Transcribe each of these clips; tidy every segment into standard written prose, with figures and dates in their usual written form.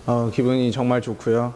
기분이 정말 좋고요.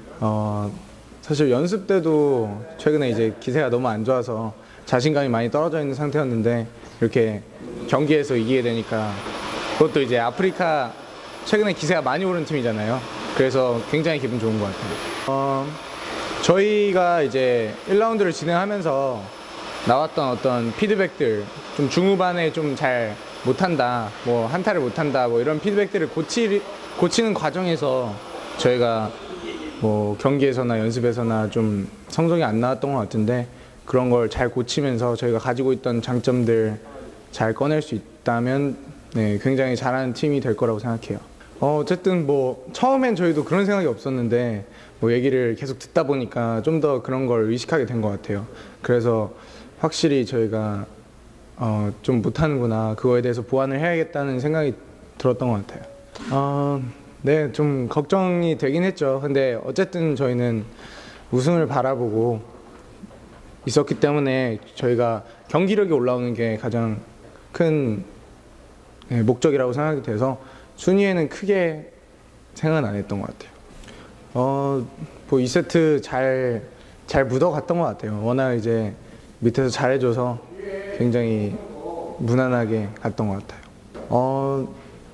사실 연습 때도 최근에 이제 기세가 너무 안 좋아서 자신감이 많이 떨어져 있는 상태였는데 이렇게 경기에서 이기게 되니까, 그것도 이제 아프리카 최근에 기세가 많이 오른 팀이잖아요. 그래서 굉장히 기분 좋은 것 같아요. 저희가 이제 1라운드를 진행하면서 나왔던 어떤 피드백들, 좀 중후반에 좀 잘 못한다, 뭐 한타를 못한다, 뭐 이런 피드백들을 고치는 과정에서 저희가 뭐 경기에서나 연습에서나 좀 성적이 안 나왔던 것 같은데, 그런 걸 잘 고치면서 저희가 가지고 있던 장점들 잘 꺼낼 수 있다면 굉장히 잘하는 팀이 될 거라고 생각해요. 어쨌든 뭐 처음엔 저희도 그런 생각이 없었는데 뭐 얘기를 계속 듣다 보니까 좀 더 그런 걸 의식하게 된 것 같아요. 그래서 확실히 저희가 좀 못하는구나, 그거에 대해서 보완을 해야겠다는 생각이 들었던 것 같아요. 네, 좀 걱정이 되긴 했죠. 근데 어쨌든 저희는 우승을 바라보고 있었기 때문에 저희가 경기력이 올라오는 게 가장 큰 목적이라고 생각이 돼서 순위에는 크게 생각은 안 했던 것 같아요. 뭐 2세트 잘 묻어갔던 것 같아요. 워낙 이제 밑에서 잘해줘서 굉장히 무난하게 갔던 것 같아요.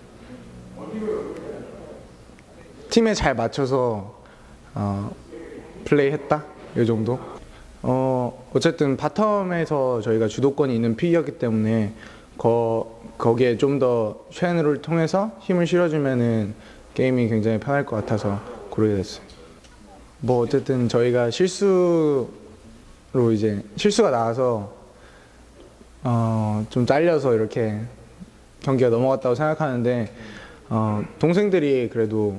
팀에 잘 맞춰서 플레이했다, 이 정도. 어쨌든 바텀에서 저희가 주도권이 있는 픽이었기 때문에 거기에 좀 더 쉐앤을 통해서 힘을 실어주면은 게임이 굉장히 편할 것 같아서 고르게 됐어요. 뭐 어쨌든 저희가 실수가 나와서 좀 잘려서 이렇게 경기가 넘어갔다고 생각하는데, 동생들이 그래도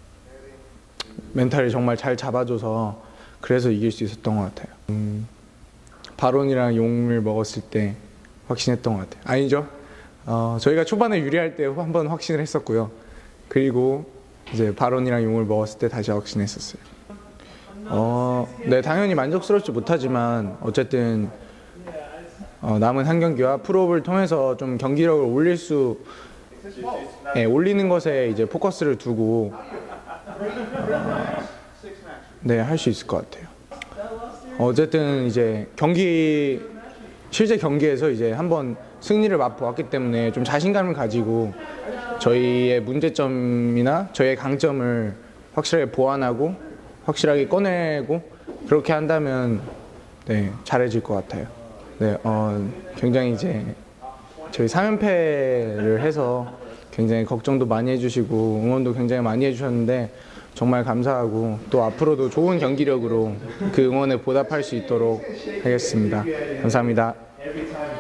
멘탈을 정말 잘 잡아줘서 그래서 이길 수 있었던 것 같아요. 바론이랑 용을 먹었을 때 확신했던 것 같아요. 아니죠. 저희가 초반에 유리할 때 한번 확신을 했었고요. 그리고 이제 바론이랑 용을 먹었을 때 다시 확신했었어요. 네, 당연히 만족스럽지 못하지만 어쨌든 남은 한 경기와 프로업을 통해서 좀 경기력을 올리는 것에 이제 포커스를 두고 할 수 있을 것 같아요. 어쨌든 이제 실제 경기에서 이제 한번 승리를 맛보았기 때문에 좀 자신감을 가지고 저희의 문제점이나 저희의 강점을 확실하게 보완하고 확실하게 꺼내고 그렇게 한다면 잘해질 것 같아요. 굉장히 이제 저희 3연패를 해서 굉장히 걱정도 많이 해주시고 응원도 굉장히 많이 해주셨는데 정말 감사하고, 또 앞으로도 좋은 경기력으로 그 응원에 보답할 수 있도록 하겠습니다. 감사합니다.